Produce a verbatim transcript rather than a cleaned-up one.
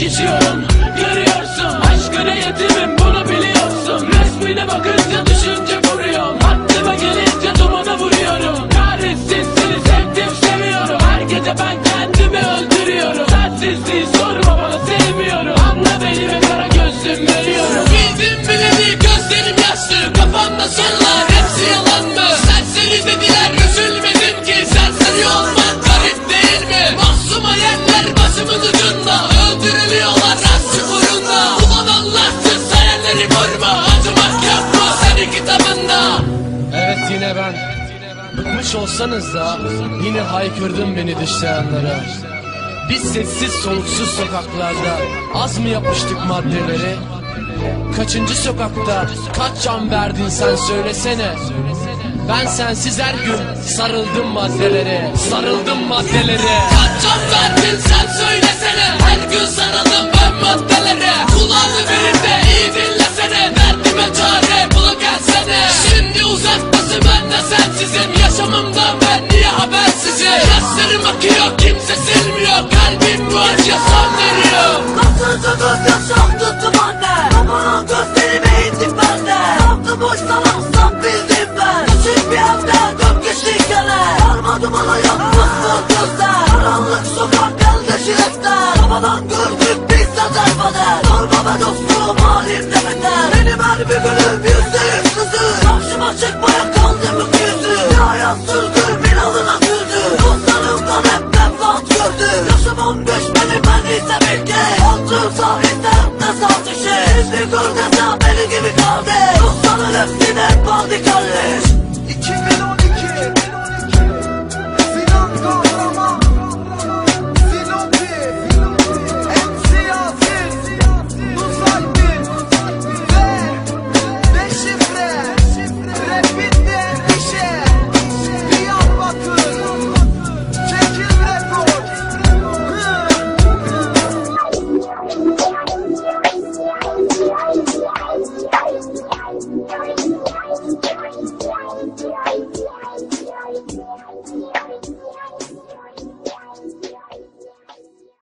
geçiyorum. Görüyorsun aşkına yetimim, bunu biliyorsun. Resmine bakınca düşünce vuruyorum. Haddime gelince dumana vuruyorum. Kahretsin seni sevdim seviyorum. Her gece ben kendimi öldürüyorum. Sensizliği sorma bana sevmiyorum. Anla beni ve kara gözlüm veriyorum. Bildim bileli gözlerim yaşlı, kafamda sorular hepsi yalan mı? Serseri dediler üzülmedim ki, serseri olmak garip değil mi? Mahsum hayaller başımın ucunda, öldürülüyorlar aşk uğrunda. Ulan Allahsız hayalleri vurma, acımak yok mu senin kitabında? Evet yine ben. Bıkmış olsanız da yine haykırdım beni dışlayanlara. Biz sessiz soluksuz sokaklarda az mı yapıştık maddeleri? Kaçıncı sokakta kaç can verdin sen söylesene. Ben sensiz her gün sarıldım maddelere, sarıldım maddelere. Kaç can verdin sen söylesene. Her gün sarıldım ben maddelere. Kulağını verip de iyi dinlesene. Derdime çare bulup gelsene. Şimdi uzaktasın ben de sensizim. Yaşamımdan ben niye habersizim? Yaşlarım akıyor kimse silmiyor. Kalbim bu acıya son veriyor. Kasırca gözyaşım tuttum anne. Babanın gözlerime indim ben de. Yaptım oysa lansam bildim ben. Küçük bir evde dört kişi gene. Varmadım ana yapmış bu gözler. Karanlık sokak elde şirekler. Babadan gördük biz de derbede. Sorma be dostum halimde beter. Benim her bir günüm yüzde yüz kızı. Karşıma çıkmaya kaldım yüzü. Bir hayat sürdüm inanına güldü. Dostlarımdan hep nefret gördüm. Yaşım on beş benim en iyisi bilgi. Altın sahilde ne saldı şey. Bizi gör desem beni gibi kaldı. Dostların hepsine hep aldı kardeş. iki bin on iki